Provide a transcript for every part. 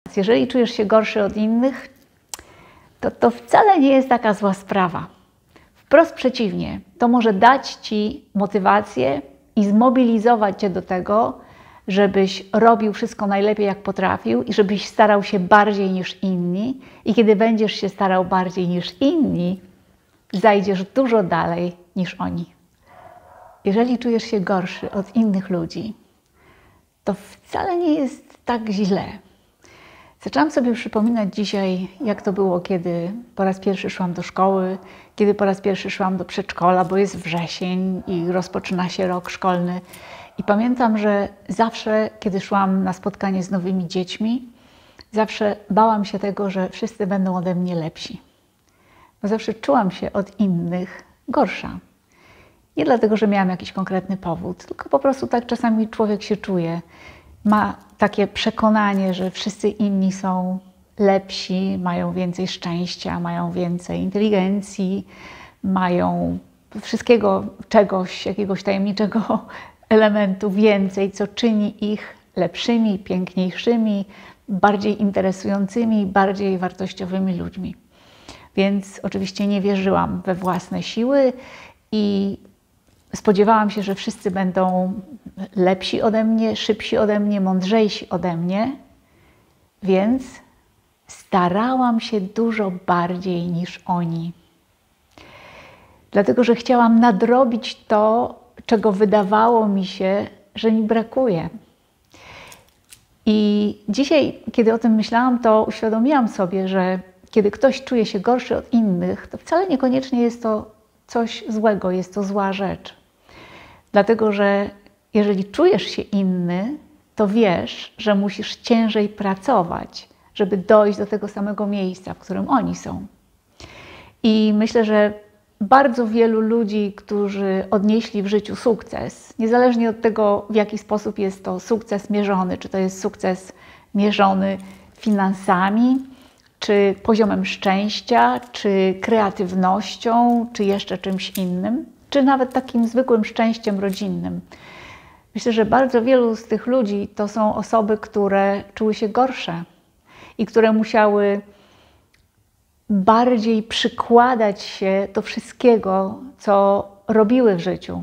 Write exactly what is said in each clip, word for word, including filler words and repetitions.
Jeżeli czujesz się gorszy od innych, to to wcale nie jest taka zła sprawa. Wprost przeciwnie, to może dać Ci motywację i zmobilizować Cię do tego, żebyś robił wszystko najlepiej jak potrafił i żebyś starał się bardziej niż inni. I kiedy będziesz się starał bardziej niż inni, zajdziesz dużo dalej niż oni. Jeżeli czujesz się gorszy od innych ludzi, to wcale nie jest tak źle. Zaczęłam sobie przypominać dzisiaj, jak to było, kiedy po raz pierwszy szłam do szkoły, kiedy po raz pierwszy szłam do przedszkola, bo jest wrzesień i rozpoczyna się rok szkolny. I pamiętam, że zawsze, kiedy szłam na spotkanie z nowymi dziećmi, zawsze bałam się tego, że wszyscy będą ode mnie lepsi. Bo zawsze czułam się od innych gorsza. Nie dlatego, że miałam jakiś konkretny powód, tylko po prostu tak czasami człowiek się czuje. Ma takie przekonanie, że wszyscy inni są lepsi, mają więcej szczęścia, mają więcej inteligencji, mają wszystkiego, czegoś, jakiegoś tajemniczego elementu więcej, co czyni ich lepszymi, piękniejszymi, bardziej interesującymi, bardziej wartościowymi ludźmi. Więc oczywiście nie wierzyłam we własne siły i spodziewałam się, że wszyscy będą lepsi ode mnie, szybsi ode mnie, mądrzejsi ode mnie, więc starałam się dużo bardziej niż oni. Dlatego, że chciałam nadrobić to, czego wydawało mi się, że mi brakuje. I dzisiaj, kiedy o tym myślałam, to uświadomiłam sobie, że kiedy ktoś czuje się gorszy od innych, to wcale niekoniecznie jest to coś złego, jest to zła rzecz. Dlatego, że jeżeli czujesz się inny, to wiesz, że musisz ciężej pracować, żeby dojść do tego samego miejsca, w którym oni są. I myślę, że bardzo wielu ludzi, którzy odnieśli w życiu sukces, niezależnie od tego, w jaki sposób jest to sukces mierzony, czy to jest sukces mierzony finansami, czy poziomem szczęścia, czy kreatywnością, czy jeszcze czymś innym, czy nawet takim zwykłym szczęściem rodzinnym. Myślę, że bardzo wielu z tych ludzi to są osoby, które czuły się gorsze i które musiały bardziej przykładać się do wszystkiego, co robiły w życiu,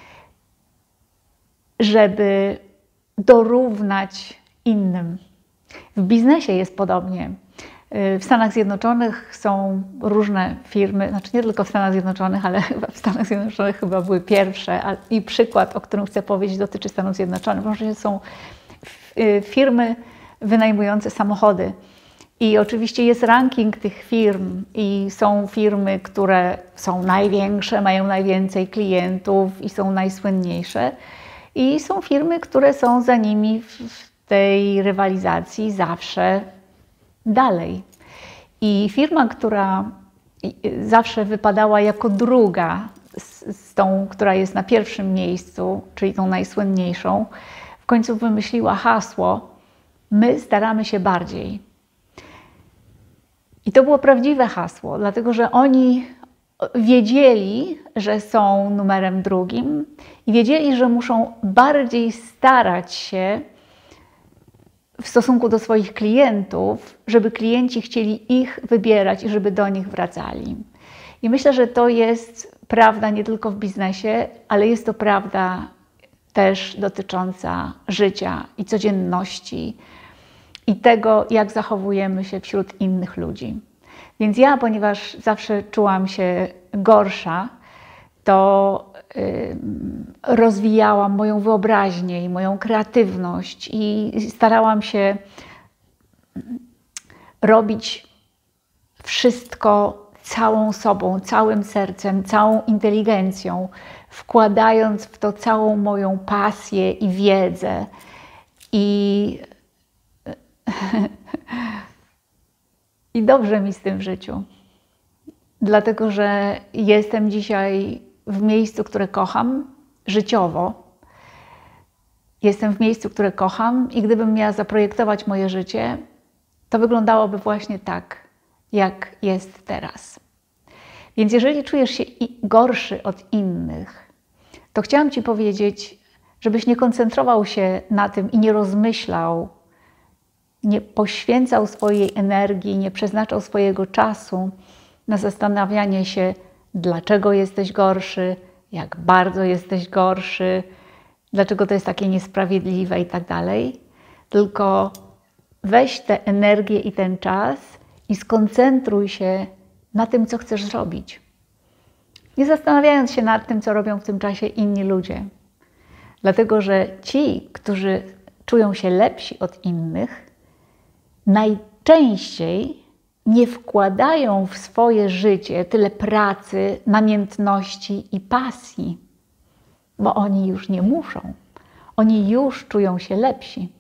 żeby dorównać innym. W biznesie jest podobnie. W Stanach Zjednoczonych są różne firmy, znaczy nie tylko w Stanach Zjednoczonych, ale chyba w Stanach Zjednoczonych chyba były pierwsze. I przykład, o którym chcę powiedzieć, dotyczy Stanów Zjednoczonych. Może są firmy wynajmujące samochody. I oczywiście jest ranking tych firm i są firmy, które są największe, mają najwięcej klientów i są najsłynniejsze. I są firmy, które są za nimi w tej rywalizacji zawsze dalej. I firma, która zawsze wypadała jako druga z, z tą, która jest na pierwszym miejscu, czyli tą najsłynniejszą, w końcu wymyśliła hasło: my staramy się bardziej. I to było prawdziwe hasło, dlatego że oni wiedzieli, że są numerem drugim i wiedzieli, że muszą bardziej starać się w stosunku do swoich klientów, żeby klienci chcieli ich wybierać i żeby do nich wracali. I myślę, że to jest prawda nie tylko w biznesie, ale jest to prawda też dotycząca życia i codzienności i tego, jak zachowujemy się wśród innych ludzi. Więc ja, ponieważ zawsze czułam się gorsza, to y, rozwijałam moją wyobraźnię i moją kreatywność i starałam się robić wszystko całą sobą, całym sercem, całą inteligencją, wkładając w to całą moją pasję i wiedzę. I, i dobrze mi z tym w życiu. Dlatego, że jestem dzisiaj w miejscu, które kocham, życiowo. Jestem w miejscu, które kocham i gdybym miała zaprojektować moje życie, to wyglądałoby właśnie tak, jak jest teraz. Więc jeżeli czujesz się gorszy od innych, to chciałam Ci powiedzieć, żebyś nie koncentrował się na tym i nie rozmyślał, nie poświęcał swojej energii, nie przeznaczał swojego czasu na zastanawianie się, dlaczego jesteś gorszy, jak bardzo jesteś gorszy, dlaczego to jest takie niesprawiedliwe i tak dalej, tylko weź tę energię i ten czas i skoncentruj się na tym, co chcesz zrobić. Nie zastanawiając się nad tym, co robią w tym czasie inni ludzie. Dlatego, że ci, którzy czują się lepsi od innych, najczęściej nie wkładają w swoje życie tyle pracy, namiętności i pasji, bo oni już nie muszą. Oni już czują się lepsi.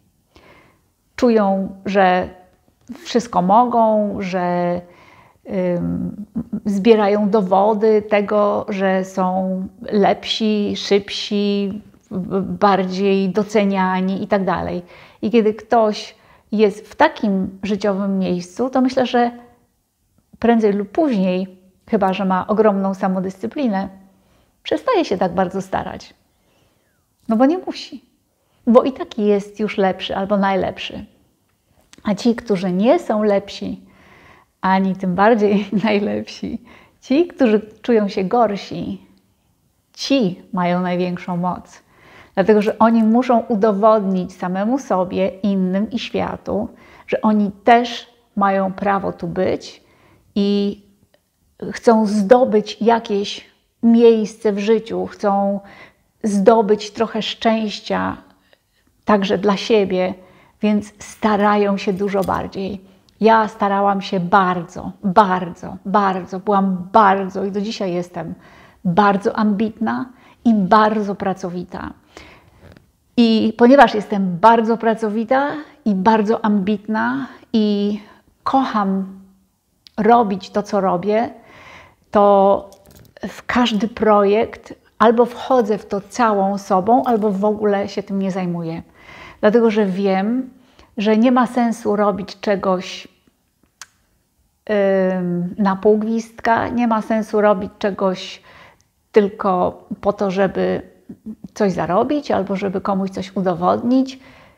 Czują, że wszystko mogą, że ym, zbierają dowody tego, że są lepsi, szybsi, bardziej doceniani i tak dalej. I kiedy ktoś jest w takim życiowym miejscu, to myślę, że prędzej lub później, chyba że ma ogromną samodyscyplinę, przestaje się tak bardzo starać. No bo nie musi. Bo i tak jest już lepszy albo najlepszy. A ci, którzy nie są lepsi, ani tym bardziej najlepsi, ci, którzy czują się gorsi, ci mają największą moc. Dlatego, że oni muszą udowodnić samemu sobie, innym i światu, że oni też mają prawo tu być i chcą zdobyć jakieś miejsce w życiu, chcą zdobyć trochę szczęścia także dla siebie, więc starają się dużo bardziej. Ja starałam się bardzo, bardzo, bardzo, byłam bardzo i do dzisiaj jestem bardzo ambitna i bardzo pracowita. I ponieważ jestem bardzo pracowita i bardzo ambitna i kocham robić to, co robię, to w każdy projekt albo wchodzę w to całą sobą, albo w ogóle się tym nie zajmuję. Dlatego, że wiem, że nie ma sensu robić czegoś yy, na pół gwizdka, nie ma sensu robić czegoś tylko po to, żeby coś zarobić, albo żeby komuś coś udowodnić.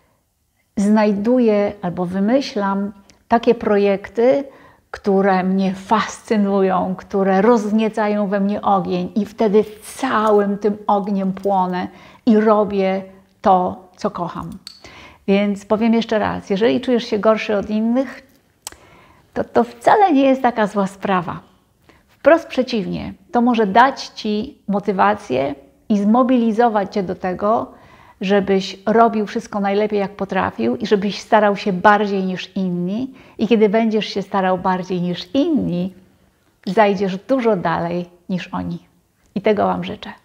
Znajduję albo wymyślam takie projekty, które mnie fascynują, które rozniecają we mnie ogień i wtedy całym tym ogniem płonę i robię to, co kocham. Więc powiem jeszcze raz, jeżeli czujesz się gorszy od innych, to to wcale nie jest taka zła sprawa. Wprost przeciwnie, to może dać Ci motywację i zmobilizować Cię do tego, żebyś robił wszystko najlepiej, jak potrafił i żebyś starał się bardziej niż inni. I kiedy będziesz się starał bardziej niż inni, zajdziesz dużo dalej niż oni. I tego Wam życzę.